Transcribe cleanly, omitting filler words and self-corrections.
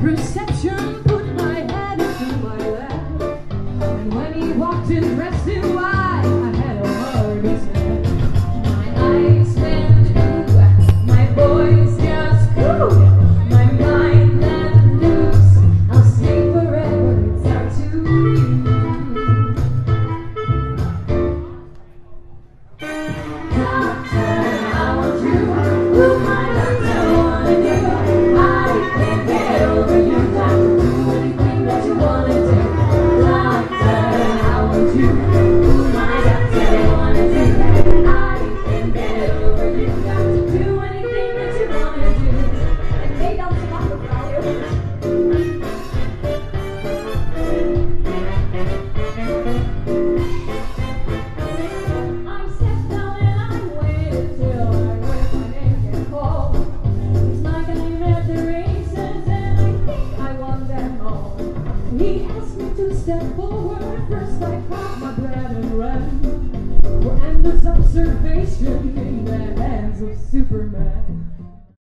Reception put my head into my lap, and when he walked in dressed in white, I had a heart attack. My eyes went ooh, my voice just grew, my mind let loose. I'll sleep forever, it's up to you. Doctor, I want you. Ooh, my doctor wanted you. I can't get over you. Doctor, do anything that you wanna do. Doctor, I want you. Ooh, my doctor wanted you. I can't get over you. Doctor, do anything that you wanna do. En Nederlandse mannenvrouw, jongens. I sat down and I waited till I heard my name get called. It's like I'm at the races and I think I won them all. He asked me to step forward. First I caught my breath and ran for endless observation in that